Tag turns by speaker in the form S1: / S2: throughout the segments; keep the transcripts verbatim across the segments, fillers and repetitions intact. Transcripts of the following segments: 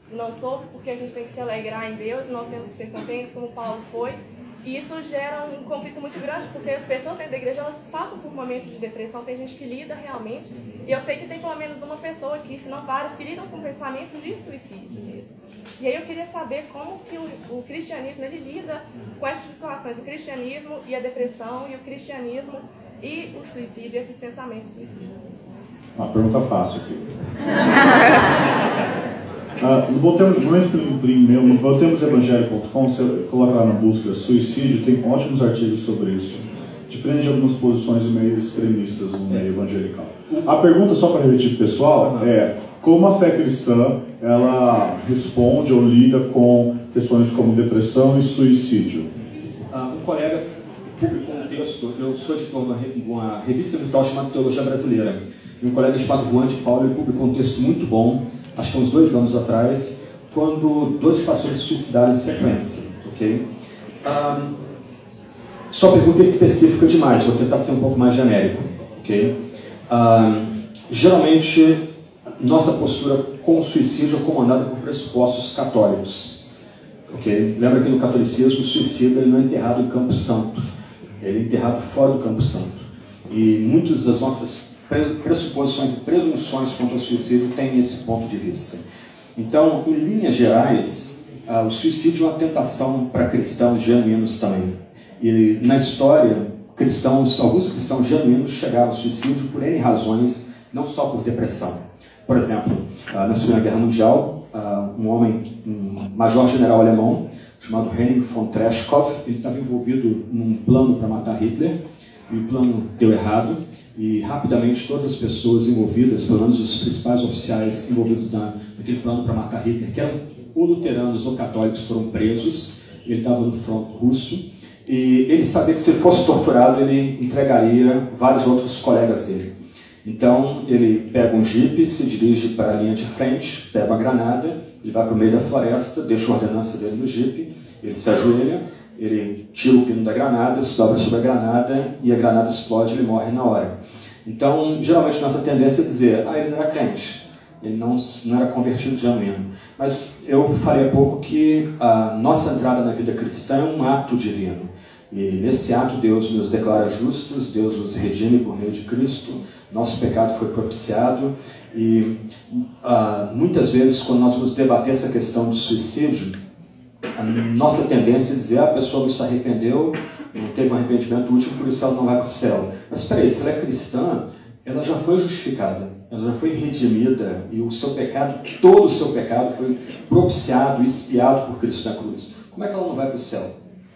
S1: não sofre, porque a gente tem que se alegrar em Deus, nós temos que ser contentes, como Paulo foi. E isso gera um conflito muito grande, porque as pessoas dentro da igreja, elas passam por momentos de depressão, tem gente que lida realmente, e eu sei que tem pelo menos uma pessoa aqui, se não várias, que lidam com pensamentos de suicídio mesmo. E aí eu queria saber como que o, o cristianismo, ele lida com essas situações, o cristianismo e a depressão, e o cristianismo e o suicídio, esses pensamentos suicidas.
S2: Uma pergunta fácil aqui. Uh, voltemos, primeiro, voltemos evangélico ponto com, você coloca lá na busca suicídio, tem ótimos artigos sobre isso, diferente de algumas posições meio extremistas no meio evangelical. A pergunta, só para repetir pessoal, é como a fé cristã ela responde ou lida com questões como depressão e suicídio.
S3: Uh, um colega publicou um texto, eu sou editor de uma revista virtual chamada Teologia Brasileira, e um colega chamado Juan de Paulo, ele publicou um texto muito bom, acho que uns dois anos atrás, quando dois pastores se suicidaram em sequência, ok? Um, sua pergunta é específica demais, vou tentar ser um pouco mais genérico, ok? Um, geralmente, nossa postura com o suicídio é comandada por pressupostos católicos, ok? Lembra que no catolicismo o suicida ele não é enterrado em Campo Santo, ele é enterrado fora do Campo Santo. E muitas das nossas pressuposições e presunções contra o suicídio têm esse ponto de vista. Então, em linhas gerais, uh, o suicídio é uma tentação para cristãos genuínos também. E na história, cristãos, alguns cristãos genuínos chegaram ao suicídio por N razões, não só por depressão. Por exemplo, uh, na Segunda Guerra Mundial, uh, um homem, um major-general alemão, chamado Henning von Treschkov, ele estava envolvido num plano para matar Hitler, e o plano deu errado, e rapidamente todas as pessoas envolvidas, pelo menos os principais oficiais envolvidos na, naquele plano para matar Hitler, que eram ou luteranos ou católicos, foram presos. Ele estava no fronte russo, e ele sabia que se ele fosse torturado, ele entregaria vários outros colegas dele. Então, ele pega um jipe, se dirige para a linha de frente, pega uma granada, ele vai para o meio da floresta, deixa a ordenança dele no jipe, ele se ajoelha, ele tira o pino da granada, se dobra sobre a granada e a granada explode e ele morre na hora. Então, geralmente, nossa tendência é dizer, ah, ele não era crente, ele não, não era convertido genuíno. Mas eu falei há pouco que a nossa entrada na vida cristã é um ato divino. E nesse ato Deus nos declara justos, Deus nos redime por meio de Cristo, nosso pecado foi propiciado. E uh, muitas vezes, quando nós vamos debater essa questão de suicídio, a nossa tendência é dizer, ah, a pessoa não se arrependeu, não teve um arrependimento útil, por isso ela não vai para o céu. Mas espera aí, se ela é cristã, ela já foi justificada, ela já foi redimida, e o seu pecado, todo o seu pecado foi propiciado e expiado por Cristo na cruz. Como é que ela não vai para o céu?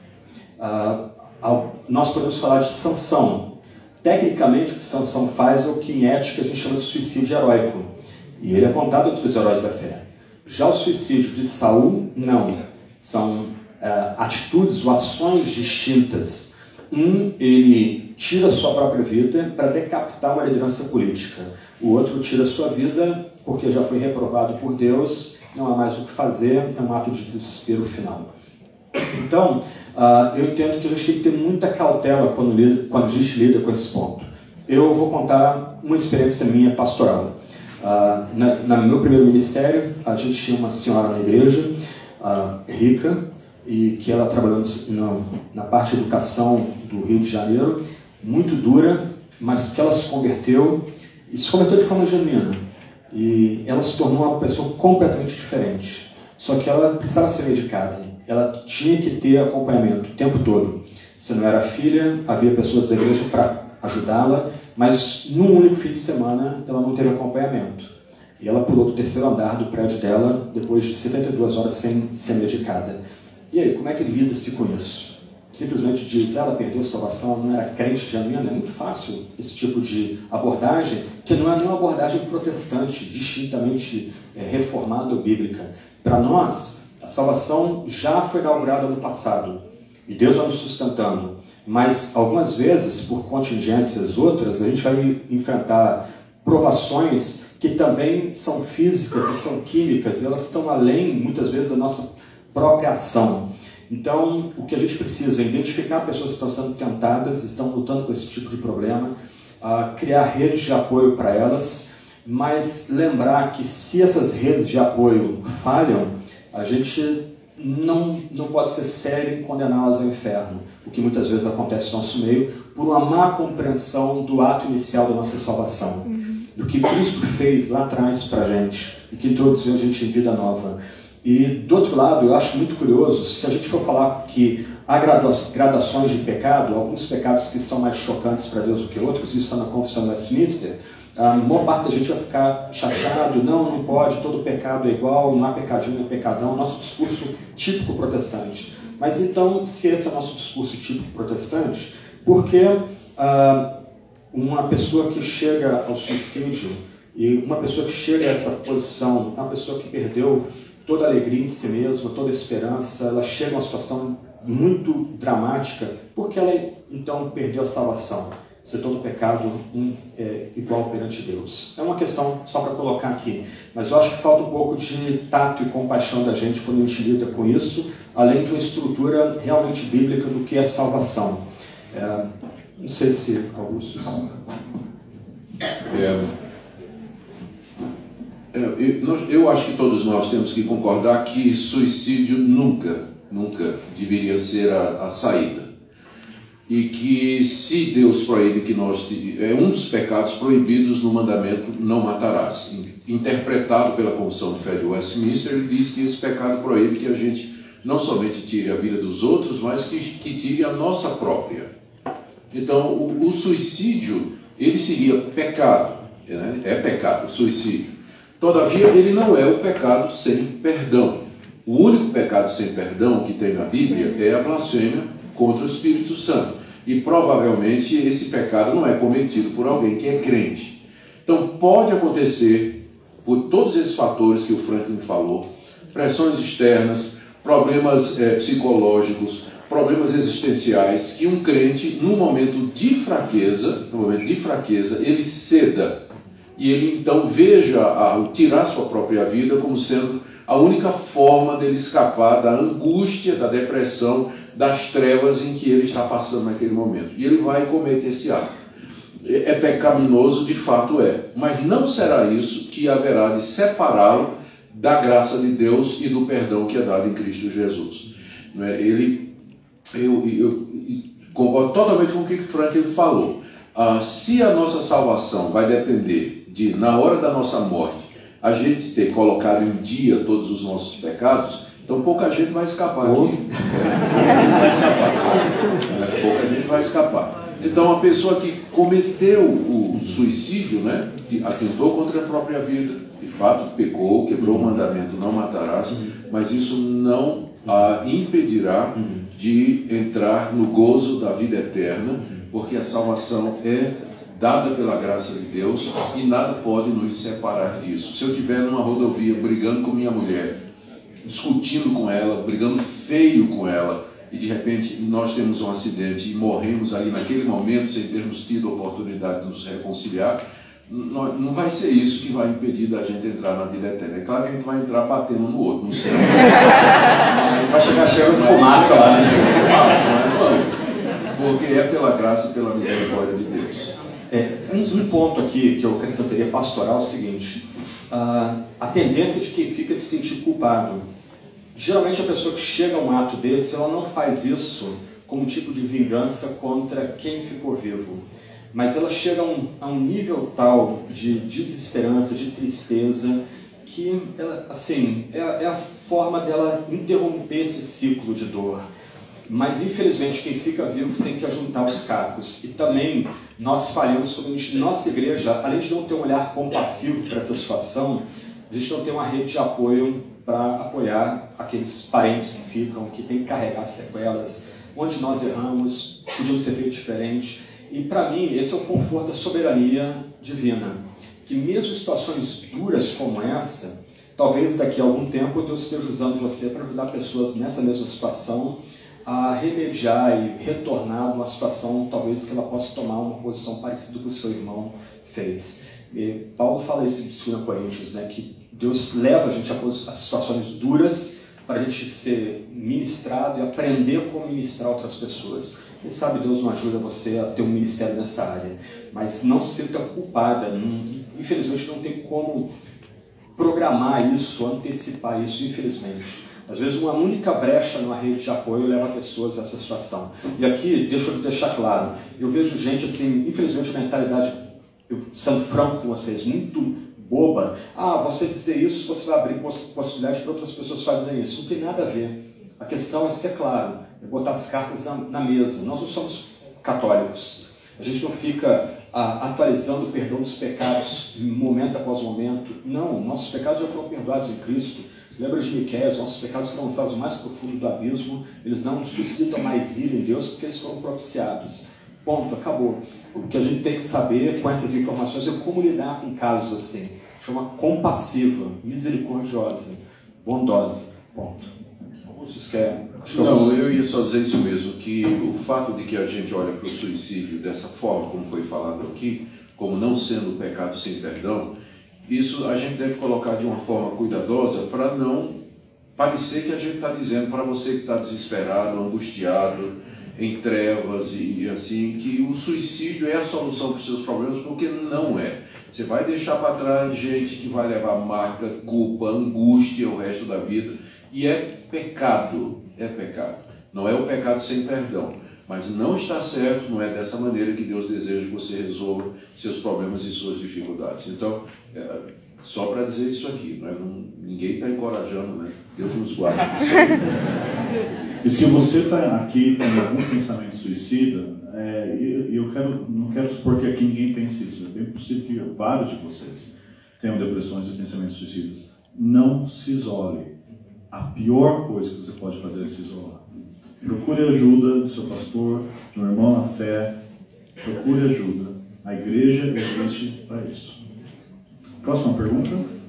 S3: Ah, nós podemos falar de Sansão. Tecnicamente, o que Sansão faz é o que em ética a gente chama de suicídio heróico, e ele é contado entre os heróis da fé. Já o suicídio de Saul, não. São uh, atitudes ou ações distintas. Um, ele tira a sua própria vida para decapitar uma liderança política. O outro tira a sua vida porque já foi reprovado por Deus, não há mais o que fazer, é um ato de desespero final. Então, uh, eu entendo que a gente tem que ter muita cautela quando, lida, quando a gente lida com esse ponto. Eu vou contar uma experiência minha pastoral. Uh, na, na meu primeiro ministério, a gente tinha uma senhora na igreja, uh, rica, e que ela trabalhou no, na parte de educação do Rio de Janeiro, muito dura, mas que ela se converteu, e se converteu de forma genuína. E ela se tornou uma pessoa completamente diferente. Só que ela precisava ser medicada, ela tinha que ter acompanhamento o tempo todo. Se não era filha, havia pessoas da igreja para ajudá-la, mas num único fim de semana ela não teve acompanhamento. E ela pulou do terceiro andar do prédio dela depois de setenta e duas horas sem ser medicada. E aí, como é que lida-se com isso? Simplesmente diz, ela perdeu a salvação, não era crente genuína? É muito fácil esse tipo de abordagem, que não é nenhuma abordagem protestante, distintamente é, reformada ou bíblica. Para nós, a salvação já foi inaugurada no passado, e Deus vai nos sustentando. Mas, algumas vezes, por contingências outras, a gente vai enfrentar provações que também são físicas e são químicas, elas estão além, muitas vezes, da nossa própria ação. Então, o que a gente precisa é identificar pessoas que estão sendo tentadas, estão lutando com esse tipo de problema, uh, criar redes de apoio para elas, mas lembrar que se essas redes de apoio falham, a gente não, não pode ser sério em condená-las ao inferno, o que muitas vezes acontece no nosso meio, por uma má compreensão do ato inicial da nossa salvação, uhum. do que Cristo fez lá atrás para a gente, e que introduziu a gente em vida nova. E, do outro lado, eu acho muito curioso, se a gente for falar que há gradações de pecado, alguns pecados que são mais chocantes para Deus do que outros, isso está na Confissão de Westminster, a maior parte da gente vai ficar chateado, não, não pode, todo pecado é igual, não há pecadinho, não é pecadão, nosso discurso típico protestante. Mas então, se esse é o nosso discurso típico protestante, por que ah, uma pessoa que chega ao suicídio, e uma pessoa que chega a essa posição, uma pessoa que perdeu toda a alegria em si mesma, toda a esperança, ela chega a uma situação muito dramática, porque ela então perdeu a salvação, ser todo pecado um, é, igual perante Deus. É uma questão só para colocar aqui, mas eu acho que falta um pouco de tato e compaixão da gente quando a gente lida com isso, além de uma estrutura realmente bíblica do que é salvação. É, não sei se Augusto...
S4: É, eu, nós, eu acho que todos nós temos que concordar que suicídio nunca, nunca deveria ser a, a saída. E que se Deus proíbe que nós... É um dos pecados proibidos no mandamento não matarás. Interpretado pela Confissão de Fé de Westminster, ele diz que esse pecado proíbe que a gente não somente tire a vida dos outros, mas que, que tire a nossa própria. Então, o, o suicídio, ele seria pecado. Né? É pecado, o suicídio. Todavia, ele não é o pecado sem perdão. O único pecado sem perdão que tem na Bíblia é a blasfêmia contra o Espírito Santo. E provavelmente esse pecado não é cometido por alguém que é crente. Então pode acontecer, por todos esses fatores que o Franklin falou, pressões externas, problemas é, psicológicos, problemas existenciais, que um crente, num momento de fraqueza, no momento de fraqueza, ele ceda. E ele então veja a, tirar sua própria vida como sendo a única forma dele escapar da angústia, da depressão, das trevas em que ele está passando naquele momento. E ele vai cometer esse ato. É pecaminoso, de fato é. Mas não será isso que haverá de separá-lo da graça de Deus e do perdão que é dado em Cristo Jesus. Ele, eu, eu concordo totalmente com o que o Franklin falou. Ah, se a nossa salvação vai depender de, na hora da nossa morte, a gente ter colocado em dia todos os nossos pecados, então pouca gente vai escapar aqui. É, vai escapar. É, pouca gente vai escapar. Então a pessoa que cometeu o suicídio, né, atentou contra a própria vida, de fato pecou, quebrou o mandamento, não matarás, mas isso não a impedirá de entrar no gozo da vida eterna, porque a salvação é dada pela graça de Deus e nada pode nos separar disso. Se eu estiver numa rodovia brigando com minha mulher, discutindo com ela, brigando feio com ela, e de repente nós temos um acidente e morremos ali naquele momento sem termos tido a oportunidade de nos reconciliar, não vai ser isso que vai impedir da gente entrar na vida eterna. É claro que a gente vai entrar batendo um no outro, não sei.
S3: Vai chegar cheio de fumaça lá, né?
S4: Fumaça, mas vamos. Porque é pela graça e pela misericórdia de Deus.
S3: É, um, um ponto aqui que eu acrescentaria pastoral é o seguinte: uh, a tendência de quem fica se sentir culpado. Geralmente a pessoa que chega a um ato desse, ela não faz isso como um tipo de vingança contra quem ficou vivo, mas ela chega a um, a um nível tal de desesperança, de tristeza, que ela, assim, é, é a forma dela interromper esse ciclo de dor. Mas infelizmente quem fica vivo tem que ajuntar os cacos. E também nós falhamos como a gente, nossa igreja, além de não ter um olhar compassivo para essa situação, a gente não tem uma rede de apoio para apoiar aqueles parentes que ficam, que tem que carregar sequelas, onde nós erramos, podíamos ter feito diferente. E para mim esse é o conforto da soberania divina, que mesmo em situações duras como essa, talvez daqui a algum tempo Deus esteja usando você para ajudar pessoas nessa mesma situação a remediar e retornar a uma situação talvez que ela possa tomar uma posição parecida com o que o seu irmão fez. E Paulo fala isso em dois Coríntios, né, que Deus leva a gente a situações duras para a gente ser ministrado e aprender como ministrar outras pessoas. Quem sabe Deus não ajuda você a ter um ministério nessa área. mas não se sinta culpada. Não, infelizmente não tem como programar isso, antecipar isso, infelizmente. Às vezes uma única brecha numa rede de apoio leva pessoas a essa situação. E aqui, deixa eu deixar claro, eu vejo gente assim, infelizmente a mentalidade, eu, sendo franco com vocês, muito boba. Ah, você dizer isso, você vai abrir possibilidade para outras pessoas fazerem isso. Não tem nada a ver. A questão é ser claro, é botar as cartas na, na mesa. Nós não somos católicos. A gente não fica ah, atualizando o perdão dos pecados momento após momento. Não, nossos pecados já foram perdoados em Cristo. Lembra de Miqueias, nossos pecados foram lançados mais profundo do abismo, eles não suscitam mais ira em Deus porque eles foram propiciados. Ponto, acabou. O que a gente tem que saber com essas informações é como lidar com casos assim. Chama compassiva, misericordiosa, bondosa. Ponto. Vocês querem?
S4: Não, eu ia só dizer isso mesmo, que o fato de que a gente olha para o suicídio dessa forma, como foi falado aqui, como não sendo pecado sem perdão, isso a gente deve colocar de uma forma cuidadosa para não parecer que a gente está dizendo para você que está desesperado, angustiado, em trevas e, e assim, que o suicídio é a solução para os seus problemas, porque não é. Você vai deixar para trás gente que vai levar marca, culpa, angústia o resto da vida, e é pecado, é pecado. Não é o pecado sem perdão, mas não está certo, não é dessa maneira que Deus deseja que você resolva seus problemas e suas dificuldades. Então, é, só para dizer isso aqui, não é? não, ninguém está encorajando, né? Deus nos guarde.
S2: E se você está aqui com algum pensamento suicida, é, eu, eu quero, não quero supor que aqui ninguém pense isso. É bem possível que vários de vocês tenham depressões e pensamentos suicidas. Não se isole. A pior coisa que você pode fazer é se isolar. Procure ajuda do seu pastor, de um irmão na fé. Procure ajuda. A igreja existe para isso. Próxima pergunta.